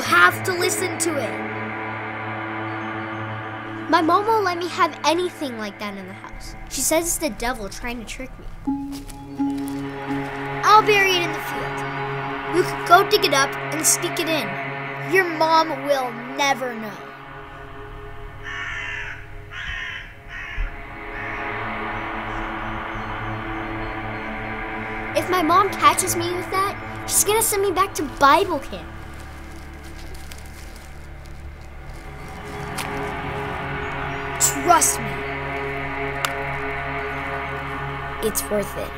have to listen to it. My mom won't let me have anything like that in the house. She says it's the devil trying to trick me. I'll bury it in the field. You can go dig it up and sneak it in. Your mom will never know. If my mom catches me with that, she's gonna send me back to Bible camp. Trust me. It's worth it.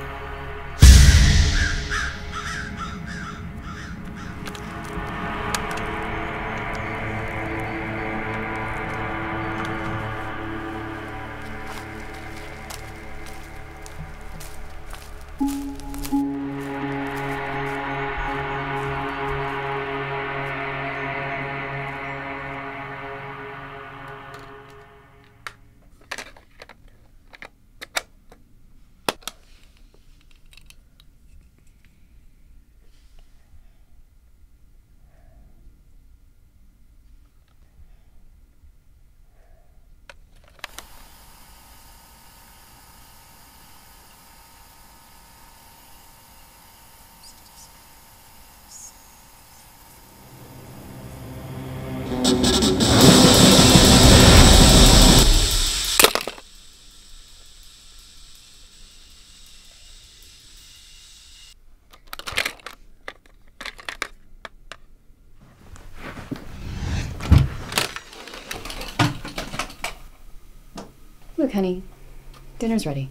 Look, honey, dinner's ready.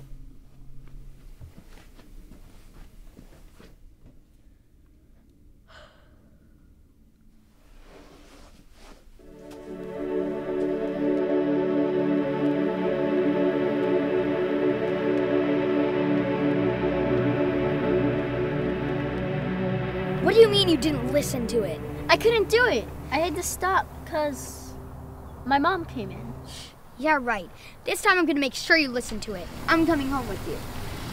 What do you mean you didn't listen to it? I couldn't do it. I had to stop because my mom came in. Yeah, right. This time I'm gonna make sure you listen to it. I'm coming home with you.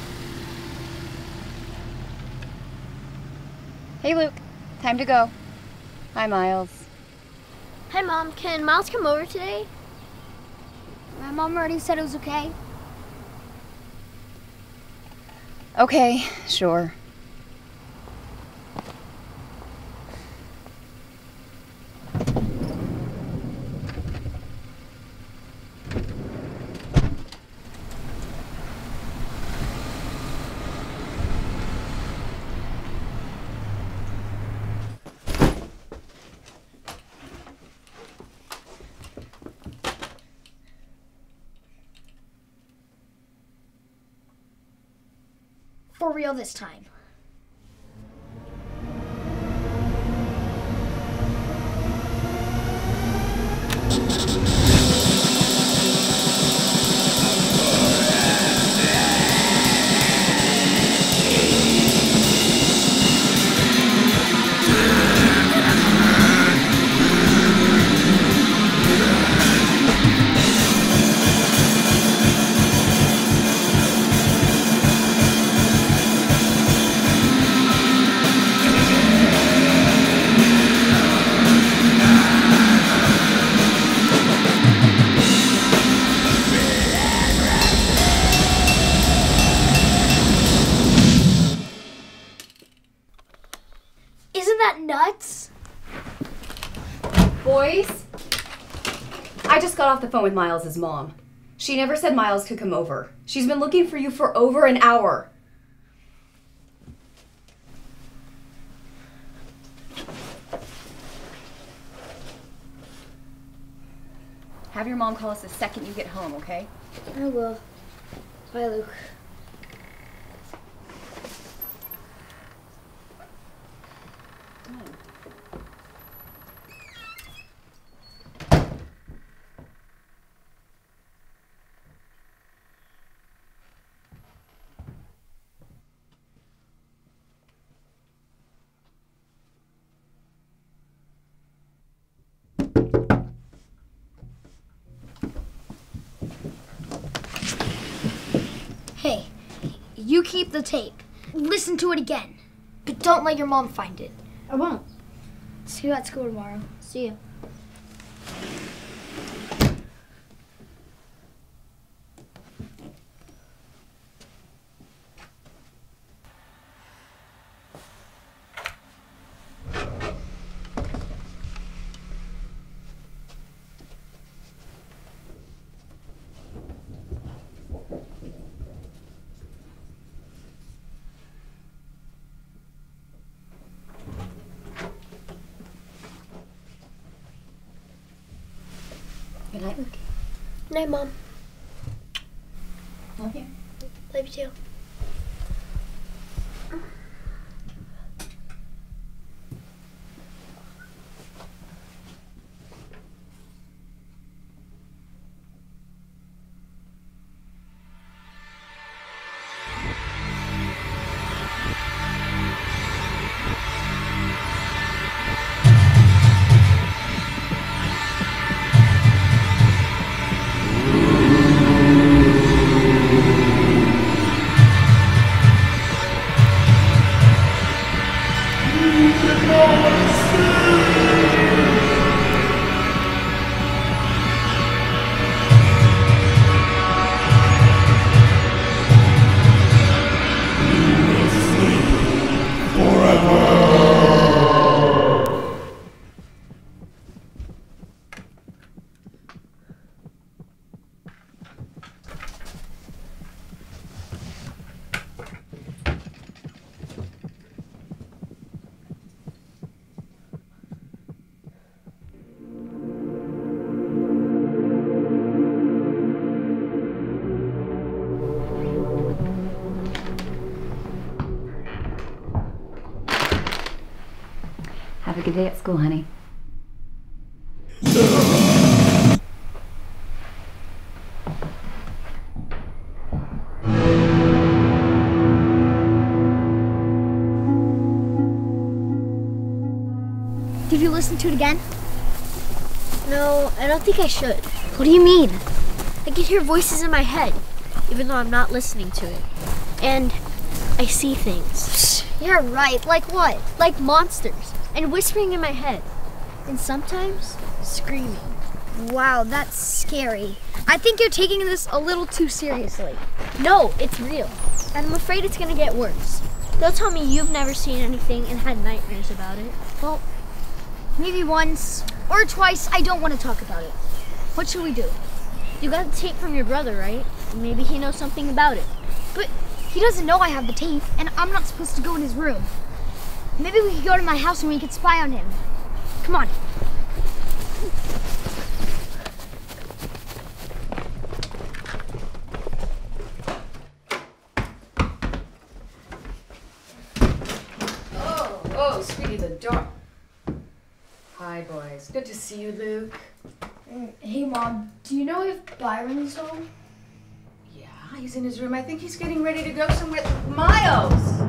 Hey, Luke. Time to go. Hi, Miles. Hi, Mom. Can Miles come over today? My mom already said it was okay. Okay, sure. For real this time. Nuts? Boys, I just got off the phone with Miles' mom. She never said Miles could come over. She's been looking for you for over an hour. Have your mom call us the second you get home, okay? I will. Bye, Luke. Hey, you keep the tape. Listen to it again. But don't let your mom find it. I won't. See you at school tomorrow. See you. Good night. Good night, Mom. Love you. Love you too. Have a good day at school, honey. Did you listen to it again? No, I don't think I should. What do you mean? I can hear voices in my head, even though I'm not listening to it. And I see things. You're right. Like what? Like monsters. And whispering in my head. And sometimes screaming. Wow, that's scary. I think you're taking this a little too seriously. No, it's real. And I'm afraid it's gonna get worse. They'll tell me you've never seen anything and had nightmares about it. Well, maybe once or twice. I don't want to talk about it. What should we do? You got the tape from your brother, right? Maybe he knows something about it. But he doesn't know I have the tape, and I'm not supposed to go in his room. Maybe we could go to my house and we could spy on him. Come on. Oh, sweetie, the door. Hi, boys. Good to see you, Luke. Hey, Mom, do you know if Byron's home? Yeah, he's in his room. I think he's getting ready to go somewhere. Miles!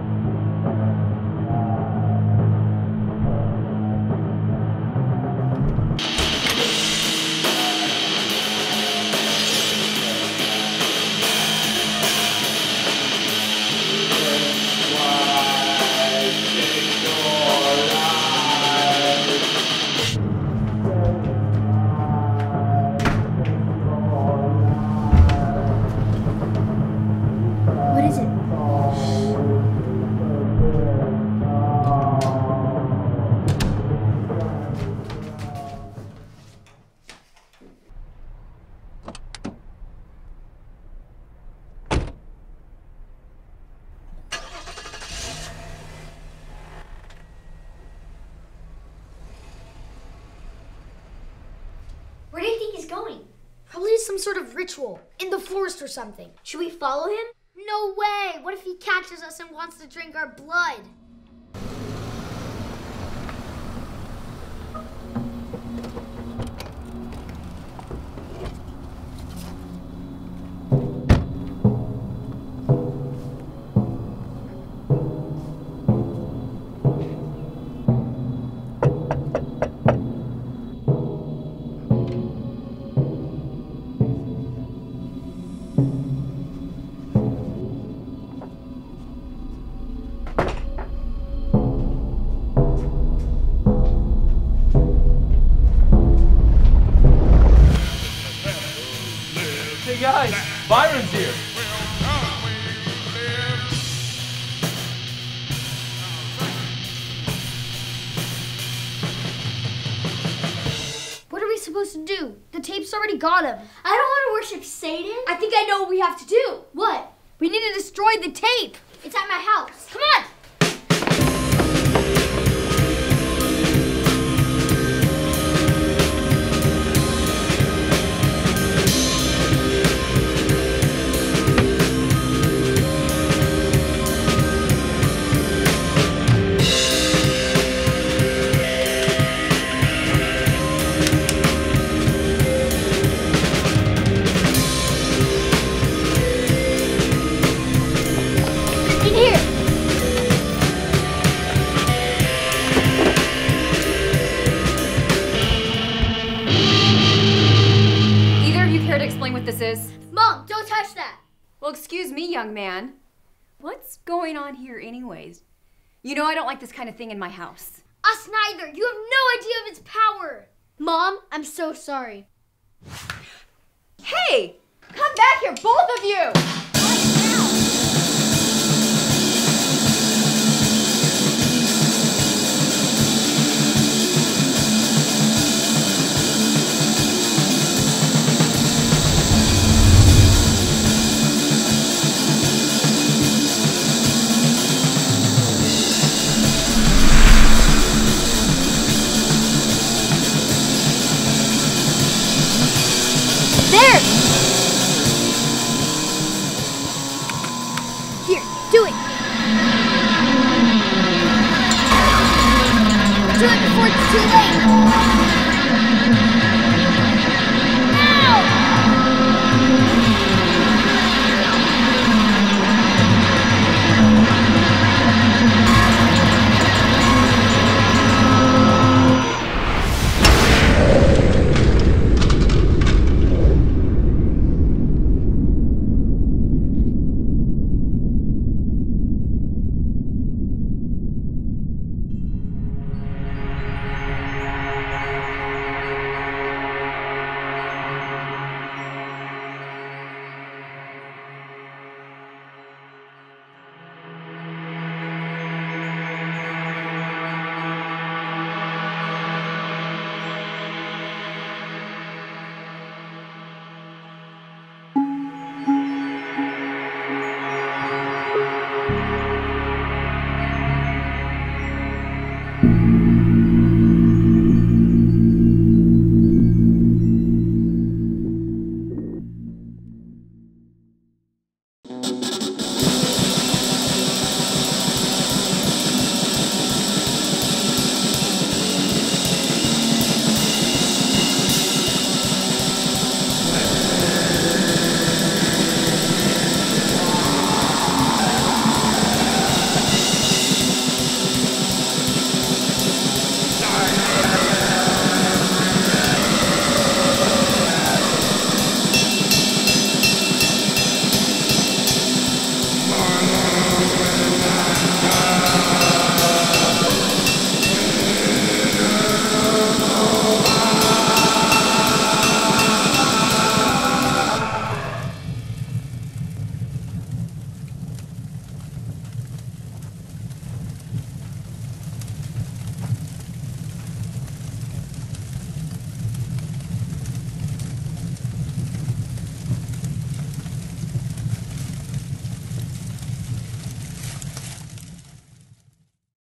What is it? Where do you think he's going? Probably some sort of ritual in the forest or something. Should we follow him? No way! What if he catches us and wants to drink our blood? Hey guys, Byron's here. What are we supposed to do? The tape's already got him. I don't want to worship Satan. I think I know what we have to do. What? We need to destroy the tape. It's at my house. Come on. In here. Either of you care to explain what this is? Mom, don't touch that. Well, excuse me, young man. What's going on here anyways? You know I don't like this kind of thing in my house. Us neither. You have no idea of its power. Mom, I'm so sorry. Hey! Come back here, both of you! There! Here, do it. Do it before it's too late.